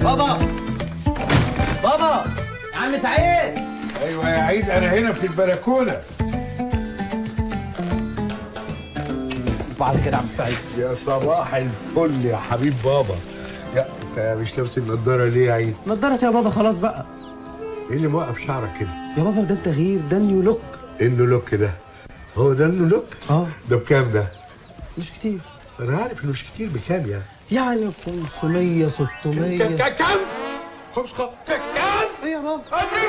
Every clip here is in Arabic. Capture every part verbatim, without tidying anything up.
بابا بابا يا عم سعيد. ايوه يا عيد، انا هنا في البلكونه. صباح الخير يا عم سعيد. يا صباح الفل يا حبيب بابا. يا انت مش لابس النضاره ليه يا عيد؟ نضارة يا بابا خلاص بقى. ايه اللي موقف شعرك كده؟ يا بابا ده التغيير، ده النيو لوك. ايه النيو لوك ده؟ هو ده النيو لوك؟ اه. ده بكام ده؟ مش كتير. انا عارف انه مش كتير، بكام يعني؟ يعني خمسمية ستمية. كام؟ خمس خ... كام؟ ايه يا بابا؟ ادي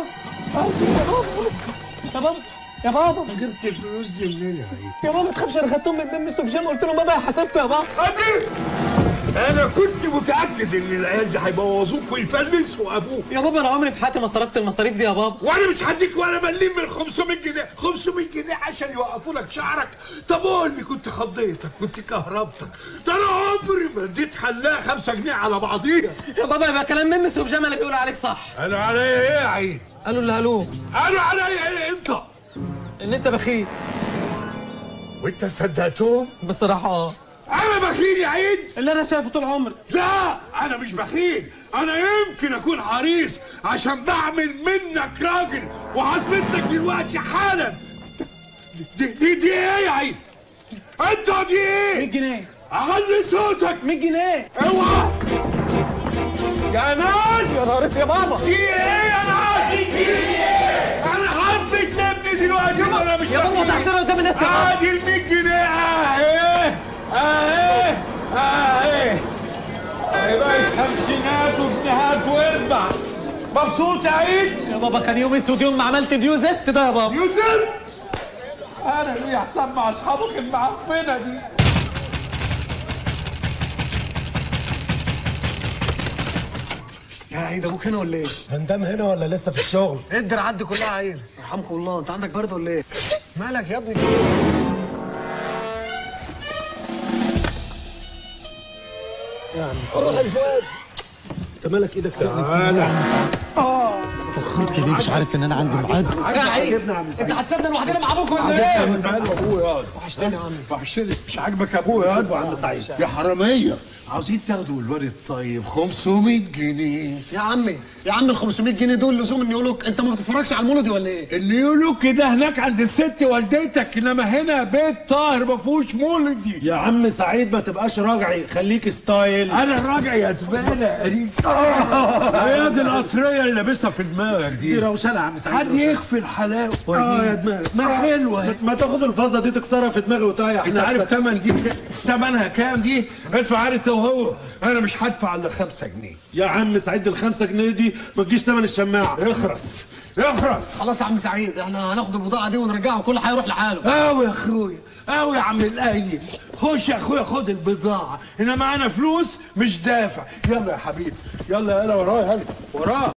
يا بابا يا بابا جبت الفلوس دي منين يا عيد؟ يا بابا ما تخافش، انا خدتهم من ميمس وبجام، قلت لهم بابا حسبته يا بابا. ادي انا كنت متاكد ان العيال دي هيبوظوك ويفلسوا ابوك. يا بابا انا عمري في حياتي ما صرفت المصاريف دي يا بابا. وانا مش هديك ولا مليم من خمسمية جنيه، خمسمية جنيه عشان يوقفوا لك شعرك. طب قول لي كنت خضيتك، كنت كهربتك، ده انا عمري ما اديت حلاقه خمسة جنيه على بعضيها. يا بابا يبقى كلام ميمس وبجام اللي بيقول عليك صح. انا عليا ايه يا عيد؟ قالوا اللي قالوه. انا عليا ايه انت؟ ان انت بخيل. وانت صدقتهم؟ بصراحه اه. انا بخيل يا عيد؟ اللي انا شايفه طول عمري. لا انا مش بخيل، انا يمكن اكون حريص عشان بعمل منك راجل، وهثبت لك دلوقتي حالا. دي دي دي ايه يا عيد؟ انت دي ايه؟ مية جنيه. اعلي صوتك. مية جنيه. اوعى يا ناس. يا نهار يا بابا. دي ايه يا ناس؟ دي ايه؟ انا هثبت لابني دلوقتي انا مش يا بابا تحترم قدام الناس. ادي ال مية جنيه اهي اهي اهي اهي بقى خمسينات وجنيهات واربع. مبسوط يا عيد؟ يا بابا كان يوم اسود يوم ما عملت ديو زفت ده يا بابا. ديو زفت؟ انا ليه احسن مع اصحابك المعفنه دي؟ يا عيد ابوك هنا ولا ايه؟ فندام هنا ولا لسه في الشغل؟ ايه الدرعات دي كلها يا عيد؟ يرحمكم الله، انت عندك برد ولا ايه؟ مالك يا ابني؟ يا عم روح الفؤاد، انت مالك ايدك تعالى. اه فكرت ليه مش عارف ان انا عندي ميعاد؟ يا عيد انت هتسيبنا لوحدنا مع ابوك ولا ايه؟ عجبني ماله ابويا يا وحشتني يا عم. وحشتني. مش عاجبك ابويا يا عم سعيد؟ يا حراميه عاوزين تاخدوا الواد الطيب خمسمية جنيه. يا عمي يا عم ال خمسمية جنيه دول لزوم النيو لوك، انت ما بتتفرجش على المولودي ولا ايه؟ النيو لوك ده هناك عند الست والدتك، انما هنا بيت طاهر ما فيهوش مولدي. يا عم سعيد ما تبقاش راجعي، خليك ستايل. انا الراجع يا زباله قريب. هي دي القصريه اللي لابسها في دماغك دي. دي روشنه يا عم سعيد. حد يخفي الحلاوه اه يا دماغك ما حلوه. ما تاخد الفازه دي تكسرها في دماغي وتريح انت عارف تمن دي تمنها كام دي؟ اسمع عارف وهو انا مش هدفع الا خمسة جنيه. يا عم سعيد الخمسة جنيه دي ما تجيش تمن الشماعه. اخرس اخرس. خلاص يا عم سعيد احنا هناخد البضاعه دي ونرجعها وكل هيروح لحاله. اوي يا اخويا اوي يا عم القايل. خش يا اخويا خد البضاعه، انما انا فلوس مش دافع. يلا يا حبيبي يلا يلا ورايا. يلا وراه.